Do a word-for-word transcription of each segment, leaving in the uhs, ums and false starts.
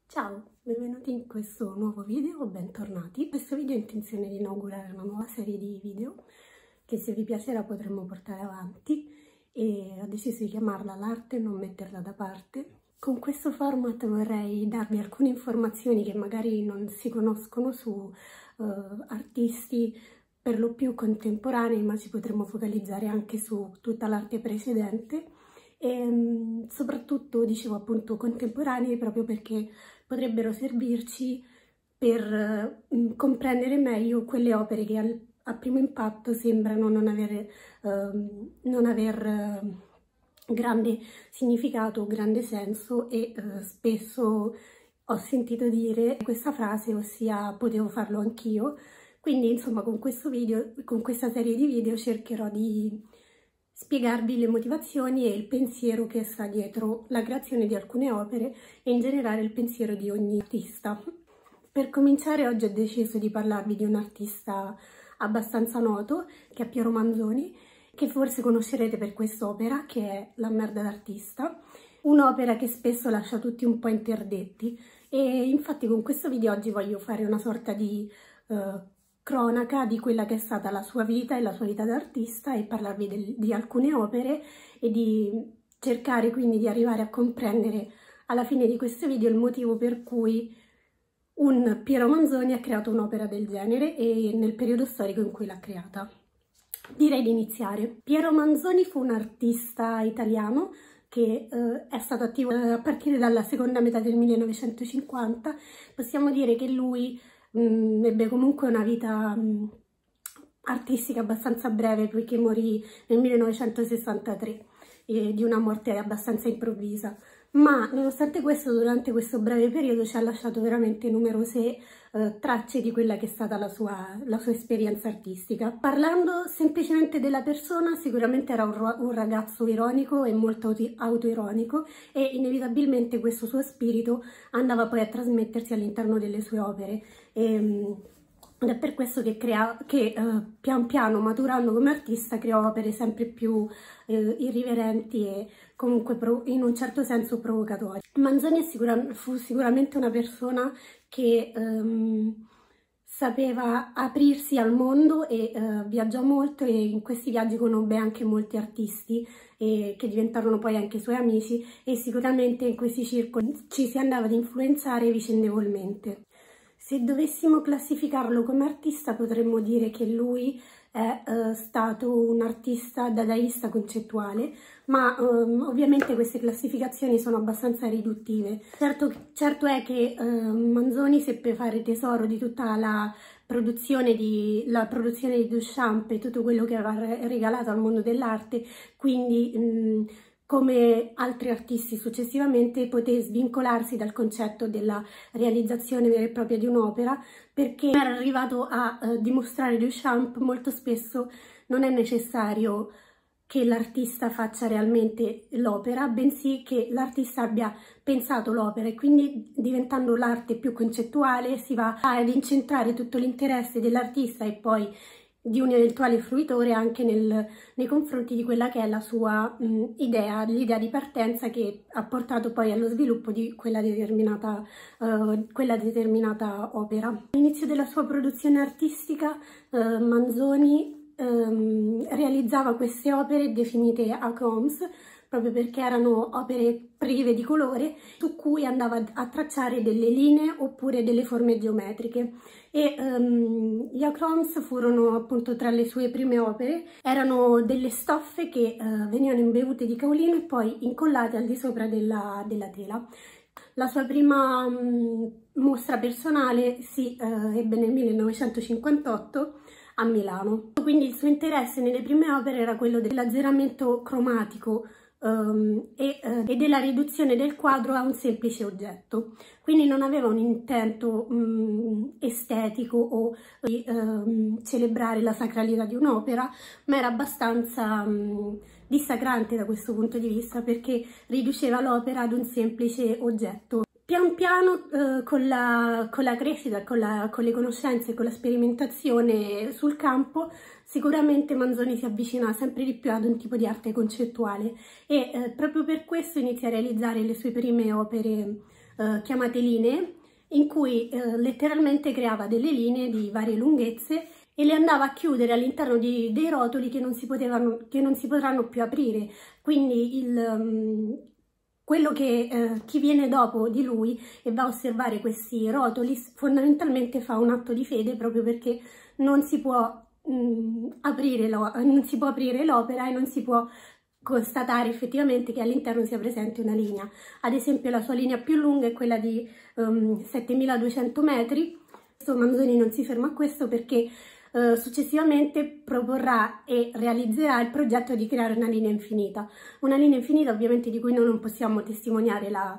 Ciao, benvenuti in questo nuovo video, bentornati. Questo video ho intenzione di inaugurare una nuova serie di video che, se vi piacerà, potremmo portare avanti, e ho deciso di chiamarla L'arte non metterla da parte. Con questo format vorrei darvi alcune informazioni che magari non si conoscono su uh, artisti per lo più contemporanei, ma ci potremmo focalizzare anche su tutta l'arte precedente. E soprattutto, dicevo appunto, contemporanei, proprio perché potrebbero servirci per uh, comprendere meglio quelle opere che al, a primo impatto sembrano non avere, uh, non aver uh, grande significato, grande senso, e uh, spesso ho sentito dire questa frase, ossia potevo farlo anch'io. Quindi insomma, con questo video, con questa serie di video cercherò di spiegarvi le motivazioni e il pensiero che sta dietro la creazione di alcune opere e in generale il pensiero di ogni artista. Per cominciare, oggi ho deciso di parlarvi di un artista abbastanza noto, che è Piero Manzoni, che forse conoscerete per quest'opera, che è La merda d'artista, un'opera che spesso lascia tutti un po' interdetti. E infatti con questo video oggi voglio fare una sorta di uh, cronaca di quella che è stata la sua vita e la sua vita d'artista, e parlarvi del, di alcune opere, e di cercare quindi di arrivare a comprendere alla fine di questo video il motivo per cui un Piero Manzoni ha creato un'opera del genere e nel periodo storico in cui l'ha creata. Direi di iniziare. Piero Manzoni fu un artista italiano che eh, è stato attivo eh, a partire dalla seconda metà del millenovecentocinquanta. Possiamo dire che lui mh, ebbe comunque una vita mh, artistica abbastanza breve, poiché morì nel millenovecentosessantatré, eh, di una morte abbastanza improvvisa. Ma nonostante questo, durante questo breve periodo ci ha lasciato veramente numerose eh, tracce di quella che è stata la sua, la sua esperienza artistica. Parlando semplicemente della persona, sicuramente era un, un ragazzo ironico e molto autoironico, e inevitabilmente questo suo spirito andava poi a trasmettersi all'interno delle sue opere. E, ed è per questo che, crea, che eh, pian piano, maturando come artista, creò opere sempre più eh, irriverenti e comunque pro, in un certo senso provocatorie. Manzoni sicura, fu sicuramente una persona che ehm, sapeva aprirsi al mondo e eh, viaggiò molto, e in questi viaggi conobbe anche molti artisti e, che diventarono poi anche suoi amici, e sicuramente in questi circoli ci si andava ad influenzare vicendevolmente. Se dovessimo classificarlo come artista, potremmo dire che lui è eh, stato un artista dadaista concettuale, ma ehm, ovviamente queste classificazioni sono abbastanza riduttive. Certo, certo è che eh, Manzoni seppe fare tesoro di tutta la produzione di, la produzione di Duchamp e tutto quello che aveva regalato al mondo dell'arte, quindi mh, come altri artisti successivamente poté svincolarsi dal concetto della realizzazione vera e propria di un'opera, perché era arrivato a eh, dimostrare Duchamp molto spesso non è necessario che l'artista faccia realmente l'opera, bensì che l'artista abbia pensato l'opera, e quindi, diventando l'arte più concettuale, si va ad incentrare tutto l'interesse dell'artista e poi di un eventuale fruitore anche nel, nei confronti di quella che è la sua mh, idea, l'idea di partenza che ha portato poi allo sviluppo di quella determinata, uh, quella determinata opera. All'inizio della sua produzione artistica uh, Manzoni um, realizzava queste opere definite achromes, proprio perché erano opere prive di colore, su cui andava a tracciare delle linee oppure delle forme geometriche. E um, gli achromes furono appunto tra le sue prime opere. Erano delle stoffe che uh, venivano imbevute di caolino e poi incollate al di sopra della, della tela. La sua prima um, mostra personale si uh, ebbe nel millenovecentocinquantotto a Milano. Quindi il suo interesse nelle prime opere era quello dell'azzeramento cromatico Um, e, uh, e della riduzione del quadro a un semplice oggetto. Quindi non aveva un intento um, estetico o di um, celebrare la sacralità di un'opera, ma era abbastanza um, dissacrante da questo punto di vista, perché riduceva l'opera ad un semplice oggetto. Pian piano, eh, con, la, con la crescita, con, la, con le conoscenze, con la sperimentazione sul campo, sicuramente Manzoni si avvicina sempre di più ad un tipo di arte concettuale, e eh, proprio per questo inizia a realizzare le sue prime opere eh, chiamate linee, in cui eh, letteralmente creava delle linee di varie lunghezze e le andava a chiudere all'interno di dei rotoli che non si potevano, che non si potranno più aprire. Quindi il, um, quello che eh, chi viene dopo di lui e va a osservare questi rotoli fondamentalmente fa un atto di fede, proprio perché non si può mh, aprire non si può aprire l'opera e non si può constatare effettivamente che all'interno sia presente una linea. Ad esempio la sua linea più lunga è quella di um, settemiladuecento metri. Questo Manzoni non si ferma a questo, perché uh, successivamente proporrà e realizzerà il progetto di creare una linea infinita. Una linea infinita ovviamente di cui noi non possiamo testimoniare la,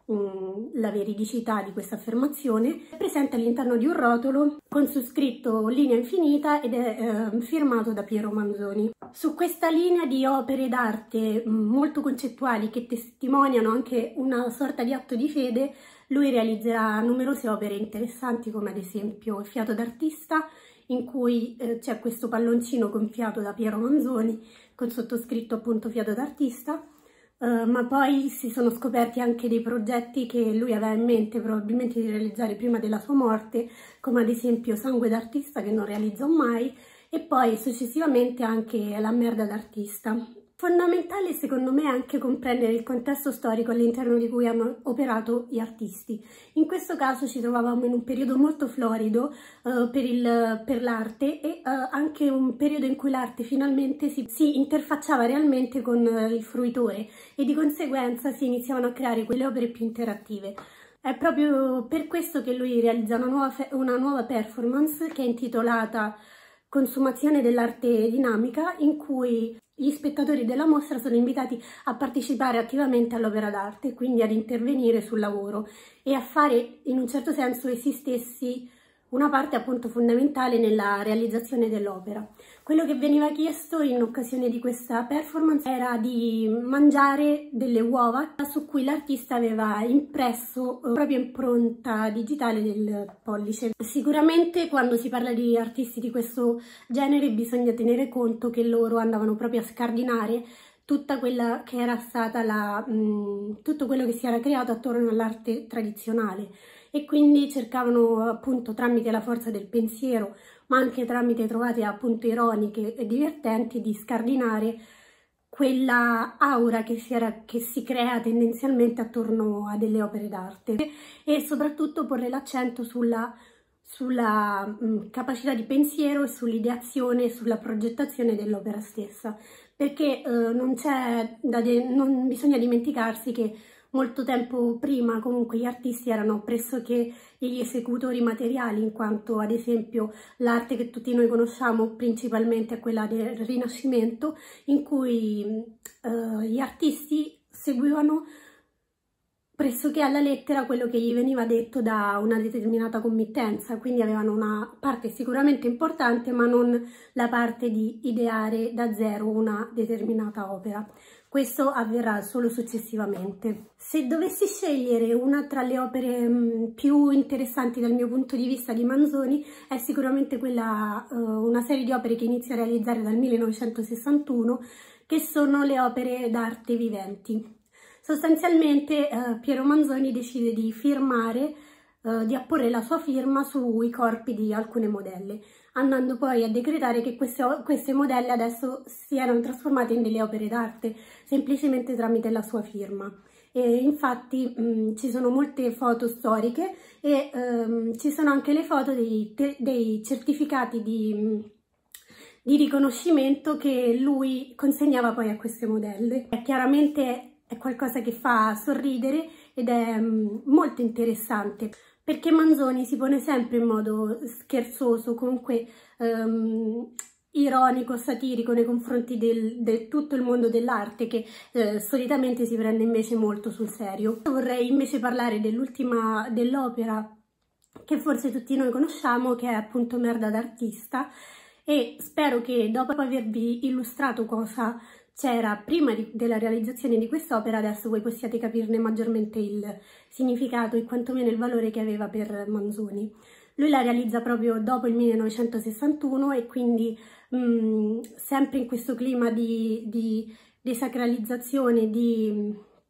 um, la veridicità di questa affermazione. È presente all'interno di un rotolo con su scritto linea infinita ed è uh, firmato da Piero Manzoni. Su questa linea di opere d'arte molto concettuali che testimoniano anche una sorta di atto di fede, lui realizzerà numerose opere interessanti, come ad esempio Il fiato d'artista, in cui eh, c'è questo palloncino gonfiato da Piero Manzoni con sottoscritto appunto fiato d'artista, uh, ma poi si sono scoperti anche dei progetti che lui aveva in mente probabilmente di realizzare prima della sua morte, come ad esempio Sangue d'artista, che non realizzò mai, e poi successivamente anche La merda d'artista. Fondamentale secondo me è anche comprendere il contesto storico all'interno di cui hanno operato gli artisti. In questo caso ci trovavamo in un periodo molto florido uh, per l'arte e uh, anche un periodo in cui l'arte finalmente si, si interfacciava realmente con uh, il fruitore e di conseguenza si iniziavano a creare quelle opere più interattive. È proprio per questo che lui realizza una nuova, una nuova performance che è intitolata Consumazione dell'arte dinamica, in cui gli spettatori della mostra sono invitati a partecipare attivamente all'opera d'arte, quindi ad intervenire sul lavoro e a fare in un certo senso essi stessi una parte appunto fondamentale nella realizzazione dell'opera. Quello che veniva chiesto in occasione di questa performance era di mangiare delle uova su cui l'artista aveva impresso la propria impronta digitale del pollice. Sicuramente quando si parla di artisti di questo genere bisogna tenere conto che loro andavano proprio a scardinare tutta quella che era stata la, mh, tutto quello che si era creato attorno all'arte tradizionale, e quindi cercavano appunto tramite la forza del pensiero, ma anche tramite trovate appunto ironiche e divertenti, di scardinare quella aura che si, era, che si crea tendenzialmente attorno a delle opere d'arte, e soprattutto porre l'accento sulla, sulla mh, capacità di pensiero e sull'ideazione e sulla progettazione dell'opera stessa, perché eh, non, c'è da non bisogna dimenticarsi che molto tempo prima comunque gli artisti erano pressoché gli esecutori materiali, in quanto ad esempio l'arte che tutti noi conosciamo principalmente è quella del Rinascimento, in cui eh, gli artisti seguivano pressoché alla lettera quello che gli veniva detto da una determinata committenza, quindi avevano una parte sicuramente importante, ma non la parte di ideare da zero una determinata opera. Questo avverrà solo successivamente. Se dovessi scegliere una tra le opere mh, più interessanti dal mio punto di vista di Manzoni, è sicuramente quella, uh, una serie di opere che inizia a realizzare dal millenovecentosessantuno, che sono le opere d'arte viventi. Sostanzialmente eh, Piero Manzoni decide di firmare, eh, di apporre la sua firma sui corpi di alcune modelle, andando poi a decretare che queste, queste modelle adesso si erano trasformate in delle opere d'arte, semplicemente tramite la sua firma. E infatti mh, ci sono molte foto storiche e ehm, ci sono anche le foto dei, dei certificati di... Mh, di riconoscimento che lui consegnava poi a queste modelle. Chiaramente è qualcosa che fa sorridere ed è um, molto interessante, perché Manzoni si pone sempre in modo scherzoso, comunque um, ironico, satirico nei confronti di tutto il mondo dell'arte, che eh, solitamente si prende invece molto sul serio. Vorrei invece parlare dell'ultima dell'opera che forse tutti noi conosciamo, che è appunto Merda d'artista, e spero che dopo avervi illustrato cosa c'era prima di, della realizzazione di quest'opera, adesso voi possiate capirne maggiormente il significato e quantomeno il valore che aveva per Manzoni. Lui la realizza proprio dopo il millenovecentosessantuno e quindi mh, sempre in questo clima di, di desacralizzazione, di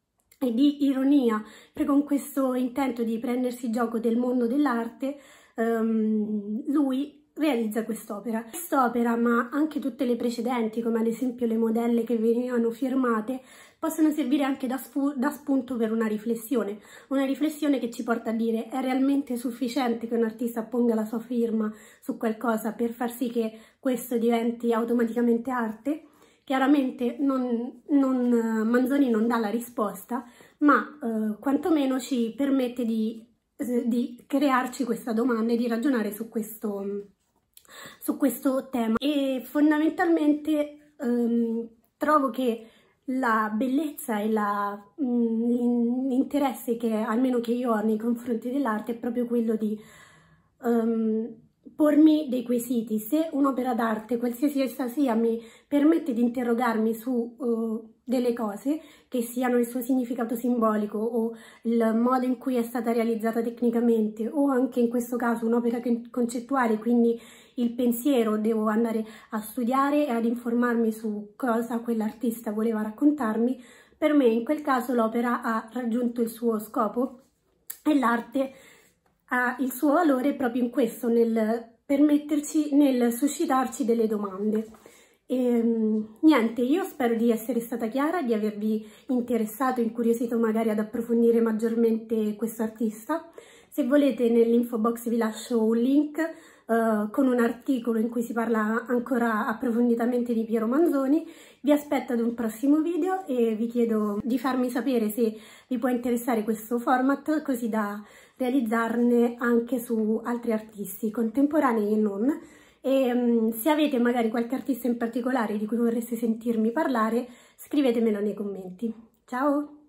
e di ironia, perché con questo intento di prendersi gioco del mondo dell'arte um, lui realizza quest'opera. Quest'opera, ma anche tutte le precedenti, come ad esempio le modelle che venivano firmate, possono servire anche da, da spunto per una riflessione, una riflessione che ci porta a dire: è realmente sufficiente che un artista ponga la sua firma su qualcosa per far sì che questo diventi automaticamente arte? Chiaramente non, non, Manzoni non dà la risposta, ma eh, quantomeno ci permette di, eh, di crearci questa domanda e di ragionare su questo, su questo tema. E fondamentalmente ehm, trovo che la bellezza e l'interesse che almeno che io ho nei confronti dell'arte è proprio quello di um, pormi dei quesiti. Se un'opera d'arte, qualsiasi essa sia, mi permette di interrogarmi su uh, delle cose, che siano il suo significato simbolico o il modo in cui è stata realizzata tecnicamente, o anche in questo caso un'opera concettuale, quindi il pensiero, devo andare a studiare e ad informarmi su cosa quell'artista voleva raccontarmi, per me in quel caso l'opera ha raggiunto il suo scopo e l'arte ha il suo valore proprio in questo, nel permetterci, nel suscitarci delle domande. E, niente, io spero di essere stata chiara, di avervi interessato, incuriosito magari ad approfondire maggiormente questo artista. Se volete, nell'info box vi lascio un link uh, con un articolo in cui si parla ancora approfonditamente di Piero Manzoni. Vi aspetto ad un prossimo video e vi chiedo di farmi sapere se vi può interessare questo format, così da realizzarne anche su altri artisti contemporanei e non. E um, se avete magari qualche artista in particolare di cui vorreste sentirmi parlare, scrivetemelo nei commenti. Ciao!